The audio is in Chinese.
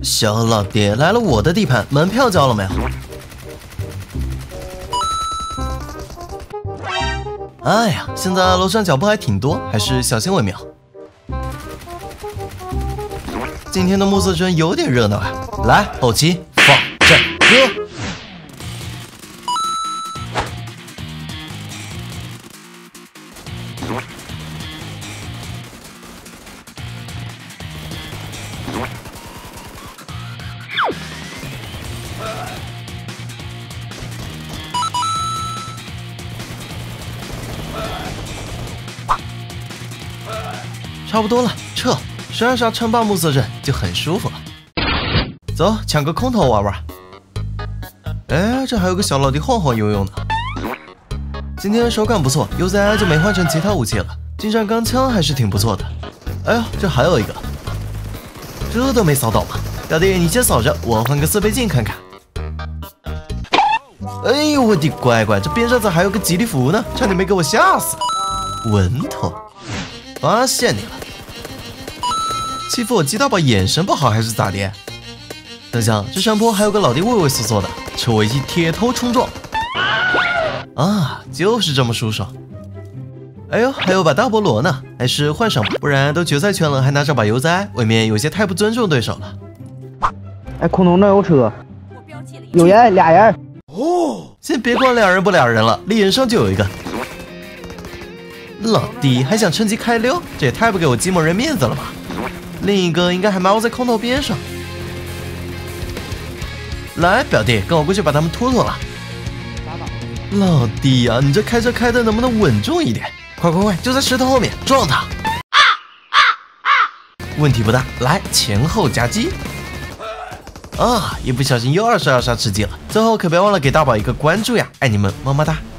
小老弟，来了我的地盘，门票交了没有？哎呀，现在楼上脚步还挺多，还是小心为妙。今天的暮色镇有点热闹啊！来，后期放战歌。差不多了，撤！12杀称霸暮色镇就很舒服了。走，抢个空投玩玩。哎，这还有个小老弟晃晃悠悠呢。今天手感不错，UZI 就没换成其他武器了。近战钢枪还是挺不错的。哎呦，这还有一个，这都没扫到吗？表弟，你先扫着，我换个4倍镜看看。哎呦我的乖乖，这边上咋还有个吉利服呢？差点没给我吓死。稳妥，发现你了。欺负我鸡大宝眼神不好还是咋的？等下，这山坡还有个老弟畏畏缩缩的，趁我一记铁头冲撞。啊，就是这么舒爽。哎呦，还有把大菠萝呢，还是换上吧，不然都决赛圈了还拿着把UZI，未免有些太不尊重对手了。 哎，空投那有车，有人，俩人。 哦，先别管俩人不俩人了，脸上就有一个。老弟还想趁机开溜，这也太不给我寂寞人面子了吧？另一个应该还猫在空投边上。来，表弟，跟我过去把他们拖拖了。老弟呀，你这开车开的能不能稳重一点？快快快，就在石头后面撞他！问题不大，来前后夹击。啊，一不小心又22杀吃鸡了。最后可别忘了给大宝一个关注呀，爱你们，么么哒。